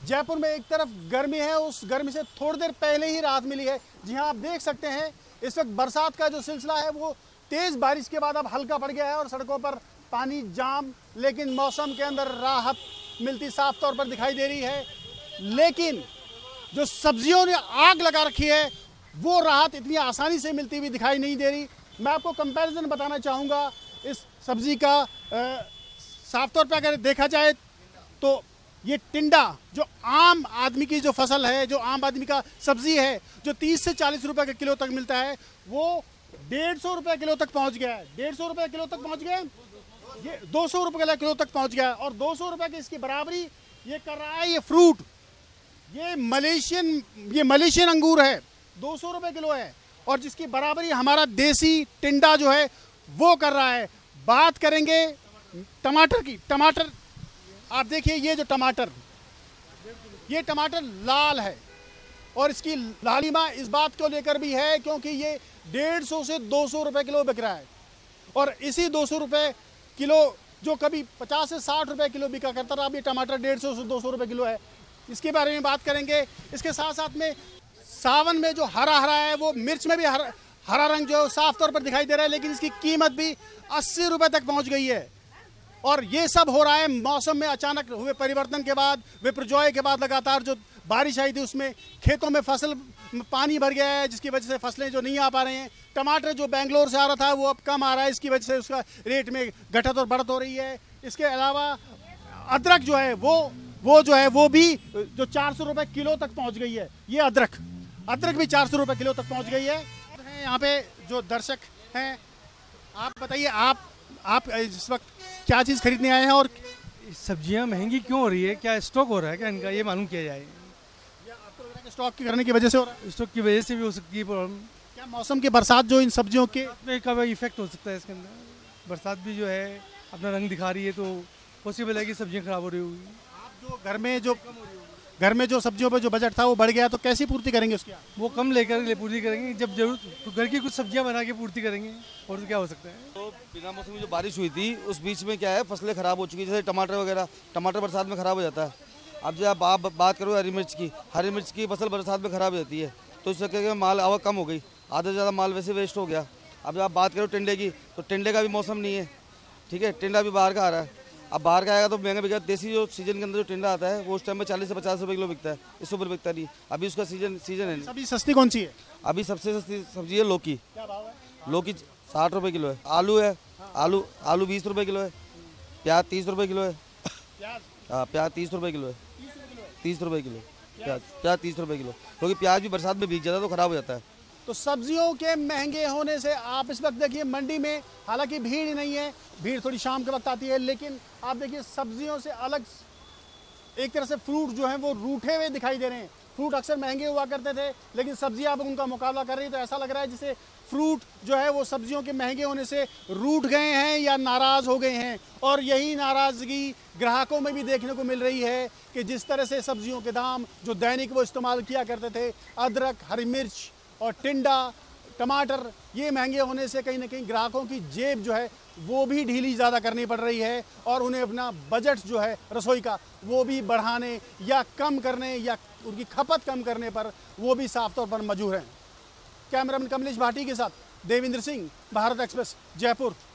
जयपुर में एक तरफ गर्मी है, उस गर्मी से थोड़ी देर पहले ही राहत मिली है। जी हाँ, आप देख सकते हैं इस वक्त बरसात का जो सिलसिला है वो तेज बारिश के बाद अब हल्का पड़ गया है और सड़कों पर पानी जाम, लेकिन मौसम के अंदर राहत मिलती साफ तौर पर दिखाई दे रही है। लेकिन जो सब्जियों ने आग लगा रखी है वो राहत इतनी आसानी से मिलती हुई दिखाई नहीं दे रही। मैं आपको कंपैरिजन बताना चाहूँगा इस सब्जी का। साफ तौर पर अगर देखा जाए तो ये टिंडा जो आम आदमी की जो फसल है, जो आम आदमी का सब्जी है, जो 30 से 40 रुपए के किलो तक मिलता है, वो 150 रुपए किलो तक पहुंच गया है। 150 रुपए किलो तक पहुंच गया, ये 200 रुपए किलो तक पहुंच गया है। और 200 रुपए की इसकी बराबरी ये कर रहा है ये फ्रूट, ये मलेशियन अंगूर है, 200 रुपए किलो है। और जिसकी बराबरी हमारा देसी टिंडा जो है वो कर रहा है। बात करेंगे टमाटर की। टमाटर आप देखिए, ये जो टमाटर, ये टमाटर लाल है और इसकी लालिमा इस बात को लेकर भी है क्योंकि ये 150 से 200 रुपए किलो बिक रहा है। और इसी 200 रुपए किलो जो कभी 50 से 60 रुपए किलो बिका करता था, अब ये टमाटर 150 से 200 रुपए किलो है। इसके बारे में बात करेंगे। इसके साथ साथ में सावन में जो हरा हरा है, वो मिर्च में भी हरा रंग जो साफ तौर पर दिखाई दे रहा है, लेकिन इसकी कीमत भी 80 रुपए तक पहुंच गई है। और ये सब हो रहा है मौसम में अचानक हुए परिवर्तन के बाद, विपर्जॉय के बाद। लगातार जो बारिश आई थी उसमें खेतों में फसल पानी भर गया है, जिसकी वजह से फसलें जो नहीं आ पा रहे हैं। टमाटर जो बेंगलोर से आ रहा था वो अब कम आ रहा है, इसकी वजह से उसका रेट में घटत और बढ़त हो रही है। इसके अलावा अदरक जो है वो भी जो 400 रुपए किलो तक पहुँच गई है। ये अदरक भी 400 रुपए किलो तक पहुँच गई है। यहाँ पे जो दर्शक हैं, आप बताइए, आप इस वक्त क्या चीज़ खरीदने आए हैं और सब्जियां महंगी क्यों हो रही है? क्या स्टॉक हो रहा है क्या इनका? ये मालूम किया जाए। या आपको लग रहा है कि स्टॉक की करने की वजह से हो रहा है? स्टॉक की वजह से भी हो सकती है प्रॉब्लम। क्या मौसम की बरसात जो इन सब्जियों के में का इफेक्ट हो सकता है इसके अंदर? बरसात भी जो है अपना रंग दिखा रही है, तो पॉसिबल है कि सब्जियां खराब हो रही होगी। आप जो घर में जो सब्जियों पर जो बजट था वो बढ़ गया, तो कैसी पूर्ति करेंगे उसकी? वो कम लेकर पूर्ति करेंगे, जब जरूरत तो घर की कुछ सब्जियां बना के पूर्ति करेंगे, और तो क्या हो सकता है। तो बिना मौसम की जो बारिश हुई थी उस बीच में क्या है, फसलें खराब हो चुकी है। जैसे टमाटर वगैरह, टमाटर बरसात में खराब हो जाता है। अब जब आप बात करो हरी मिर्च की फसल बरसात में खराब हो जाती है, तो इस चक्कर में माल आवक कम हो गई, आधा से ज़्यादा माल वैसे वेस्ट हो गया। अब जब आप बात करो टिंडे की, तो टिंडे का भी मौसम नहीं है, ठीक है, टिंडा भी बाहर का आ रहा है। अब बाहर का आएगा तो महंगा बिका। देसी जो सीजन के अंदर जो टिंडा आता है वो उस टाइम में 40 से 50 रुपए किलो बिकता है, इससे ऊपर बिकता नहीं। अभी उसका सीजन है। अभी सस्ती कौन सी है? अभी सबसे सस्ती सब्जी है लौकी। क्या भाव है? लौकी 60 रुपए किलो है। आलू है, आलू 20 रुपए किलो है। प्याज 30 रुपए किलो है। हाँ, प्याज 30 रुपए किलो है। 30 रुपए किलो प्याज 30 रुपए किलो, क्योंकि प्याज भी बरसात में भीग जाता है तो खराब हो जाता है। तो सब्जियों के महंगे होने से आप इस वक्त देखिए मंडी में, हालांकि भीड़ ही नहीं है, भीड़ थोड़ी शाम के वक्त आती है, लेकिन आप देखिए सब्जियों से अलग एक तरह से फ्रूट जो हैं वो रूठे हुए दिखाई दे रहे हैं। फ्रूट अक्सर महंगे हुआ करते थे, लेकिन सब्जियां अब उनका मुकाबला कर रही है, तो ऐसा लग रहा है जैसे फ्रूट जो है वो सब्जियों के महंगे होने से रूठ गए हैं या नाराज़ हो गए हैं। और यही नाराज़गी ग्राहकों में भी देखने को मिल रही है कि जिस तरह से सब्जियों के दाम जो दैनिक वो इस्तेमाल किया करते थे, अदरक, हरी मिर्च और टिंडा, टमाटर, ये महंगे होने से कहीं ना कहीं ग्राहकों की जेब जो है वो भी ढीली ज़्यादा करनी पड़ रही है और उन्हें अपना बजट जो है रसोई का वो भी बढ़ाने या कम करने या उनकी खपत कम करने पर वो भी साफ तौर पर मजबूर हैं। कैमरामैन कमलेश भाटी के साथ देवेंद्र सिंह, भारत एक्सप्रेस, जयपुर।